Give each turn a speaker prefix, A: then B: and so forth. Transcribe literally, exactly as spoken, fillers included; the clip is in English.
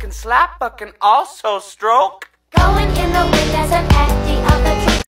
A: can slap but can also stroke.
B: Going in the wind.